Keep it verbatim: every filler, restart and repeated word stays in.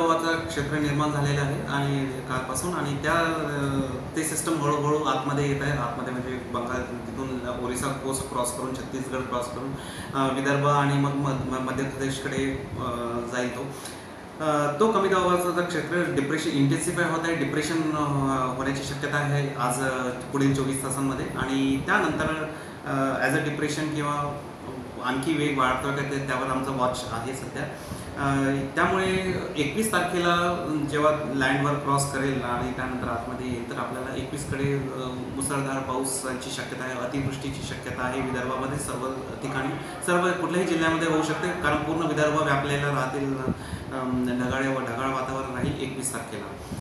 दबावाचं क्षेत्र निर्माण झालेलं आहे आणि कालपासून आणि त्या ते सिस्टम हळूहळू आतमध्ये येत आहे. आतमध्ये म्हणजे बंगाल तिथून ओरिसा कोस्ट क्रॉस करून छत्तीसगड क्रॉस करून विदर्भ आणि मग मध्य प्रदेशकडे जाईल. तो तो कमी दबावाचं क्षेत्र डिप्रेशन इंटेन्सिफाय होत आहे. डिप्रेशन होण्याची शक्यता आहे आज पुढील चोवीस तासांमध्ये आणि त्यानंतर ॲज अ डिप्रेशन किंवा आणखी वेग वाढतो का ते त्यावर आमचा वॉच आहे सध्या. त्यामुळे एकवीस तारखेला जेव्हा लँडवर क्रॉस करेल आणि त्यानंतर आतमध्ये येईल तर आपल्याला एकवीसकडे मुसळधार पाऊसाची शक्यता आहे. अतिवृष्टीची शक्यता आहे विदर्भामध्ये सर्व ठिकाणी. सर्व कुठल्याही जिल्ह्यामध्ये होऊ शकते कारण पूर्ण विदर्भ व्यापलेला राहतील. ढगाळ व ढगाळ वातावरण राहील एकवीस तारखेला.